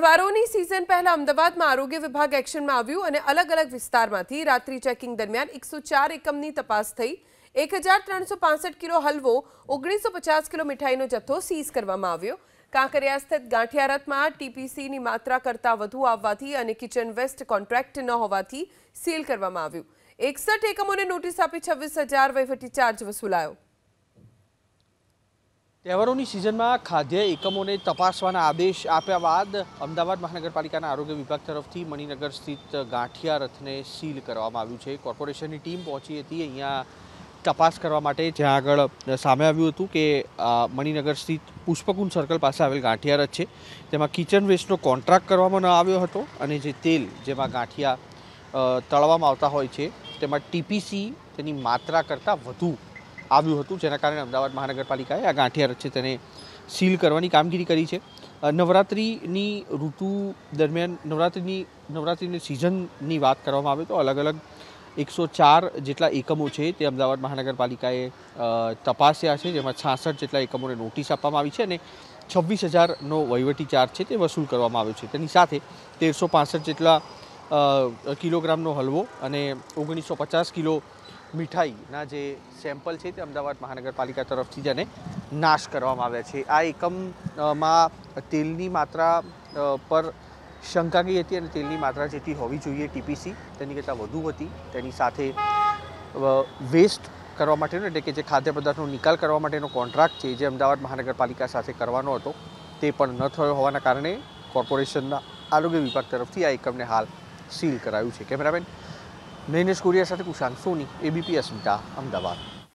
તહેવારોની સિઝન પહેલા અમદાવાદમાં આરોગ્ય વિભાગ એક્શનમાં આવ્યું અને અલગ-અલગ વિસ્તારમાંથી રાત્રિ ચેકિંગ દરમિયાન 104 એકમની તપાસ થઈ। 1365 કિલો હલવો, 1950 કિલો મીઠાઈનો જથ્થો સીઝ કરવામાં આવ્યો। કાંકરિયા સ્થિત ગાંઠિયા રથમાં ટીપીસીની માત્રા કરતાં વધુ આવવાથી અને કિચન વેસ્ટ કોન્ટ્રાક્ટ ન હોવાથી સીલ કરવામાં આવ્યું। 61 એકમોને નોટિસ આપી 26,000 વહીવટી ચાર્જ વસૂલાયો। તહેવારોની સિઝનમાં ખાદ્ય એકમોને તપાસવાના આદેશ આપ્યા બાદ અમદાવાદ મહાનગરપાલિકાના આરોગ્ય વિભાગ તરફથી મણિનગર સ્થિત ગાંઠિયા રથને સીલ કરવામાં આવ્યું છે। કોર્પોરેશનની ટીમ પહોંચી હતી અહીંયા તપાસ કરવા માટે, જ્યાં આગળ સામે આવ્યું હતું કે મણિનગર સ્થિત પુષ્પકુંજ સર્કલ પાસે આવેલ ગાંઠિયા રથ છે તેમાં કિચન વેસ્ટનો કોન્ટ્રાક્ટ કરવામાં ન આવ્યો હતો અને જે તેલ જેમાં ગાંઠિયા તળવામાં આવતા હોય છે તેમાં ટીપીસી તેની માત્રા કરતાં વધુ આવ્યું હતું, જેના કારણે અમદાવાદ મહાનગરપાલિકાએ આ ગાંઠિયા રથ છે તેને સીલ કરવાની કામગીરી કરી છે। નવરાત્રિની ઋતુ દરમિયાન નવરાત્રિની સિઝનની વાત કરવામાં આવે તો અલગ અલગ 104 જેટલા એકમો છે તે અમદાવાદ મહાનગરપાલિકાએ તપાસ્યા છે, જેમાં 66 જેટલા એકમોને નોટિસ આપવામાં આવી છે અને 26,000નો વહીવટી ચાર્જ છે તે વસૂલ કરવામાં આવ્યો છે। તેની સાથે 1365 જેટલા કિલોગ્રામનો હલવો અને 1950 કિલો મીઠાઈના જે સેમ્પલ છે તે અમદાવાદ મહાનગરપાલિકા તરફથી તેને નાશ કરવામાં આવ્યા છે। આ એકમમાં તેલની માત્રા પર શંકા ગઈ હતી અને તેલની માત્રા જેટલી હોવી જોઈએ ટીપીસી તેની કરતાં વધુ હતી। તેની સાથે વેસ્ટ કરવા માટેનો એટલે કે જે ખાદ્ય પદાર્થનો નિકાલ કરવા માટેનો કોન્ટ્રાક્ટ છે જે અમદાવાદ મહાનગરપાલિકા સાથે કરવાનો હતો તે પણ ન થયો હોવાના કારણે કોર્પોરેશનના આરોગ્ય વિભાગ તરફથી આ એકમને હાલ સીલ કરાયું છે। કેમેરામેન નૈનેશ કોરિયા સાથે કુશાંક સોની, એબીપી અસ્મિતા, અમદાવાદ।